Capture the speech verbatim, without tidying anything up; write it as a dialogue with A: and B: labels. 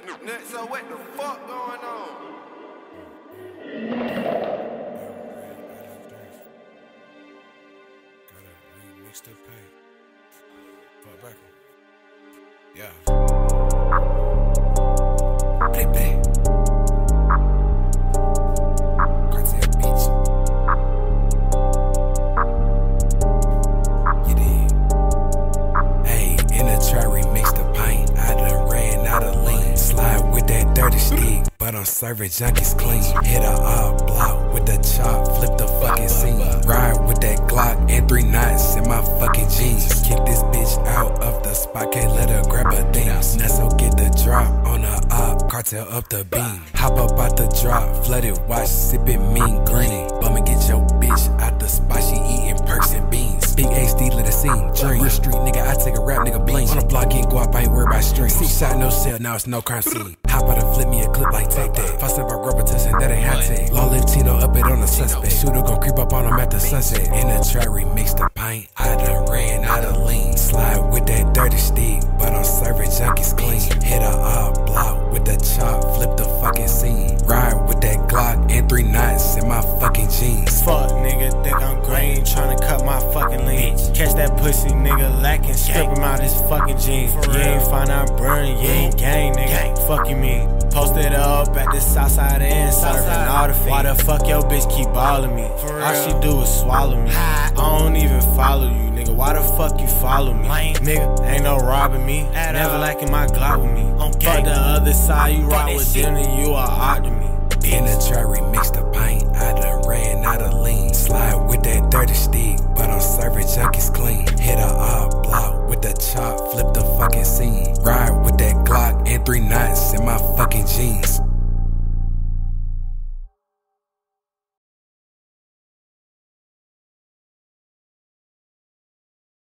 A: So what the fuck going on?
B: Gotta remix the paint. Fuck back. Yeah. Play play. Kartel beats. You dig? Hey, in the trap, remix the pint. I done ran out of lean. Slide with that dirty stick, but I'm serving junkies clean. Hit a up block with the chop, flip the fucking scene. Ride with that Glock and three knots in my fucking jeans. Kick this bitch out of the spot, can't let her grab her things. Nutso get the drop on the op, Kartel up the beam. Hop up out the drop, flooded watch, sippin' mean green. Bum and get your bitch out the spot, she eatin' perks and beans. Big H D, let it sing, dream. Real street nigga, I take a rap nigga bling. On the block, ain't go up, I ain't worried about strings. Six shot, no cell, now it's no crime scene. Hop out and flip me a clip like tac tac. Fuss up about rubber touching, that ain't hot tag. Long live Tino, up it on the suspect. Shooter gon' creep up on him at the sunset. In the trap, remix the pint. I done ran out of lean. Slide with that dirty stick, but I'm serving junkies clean. Hit a up block with the chop, flip the fucking scene. Ride with that Glock and three knots in my fucking jeans.
C: Fuck nigga, think I'm green, tryna cut my fucking lean. Catch that pussy nigga lacking, strip him out his fucking jeans. You ain't find out burning, you ain't gang nigga. Fuck you mean? Posted up at the south side and serving all the fiends. Why the fuck your bitch keep balling me? All she do is swallow me. I don't even follow you, nigga. Why the fuck you follow me? Nigga, ain't no robbing me. Never lacking my Glock with me. Fuck the other side, you rock with them and you are odd to me.
B: In the trap, remix the pint. I done ran out of lean. Slide with that dirty stick, but I'm serving junkies clean. Hit a up block with the chop, flip the fucking scene. Ride with that Glock and three knots in my fucking jeans.